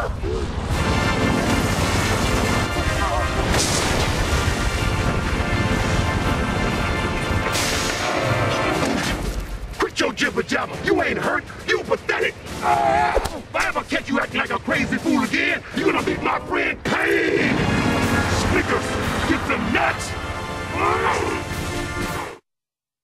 Quit your jibber jabber. You ain't hurt. You pathetic. If I ever catch you acting like a crazy fool again,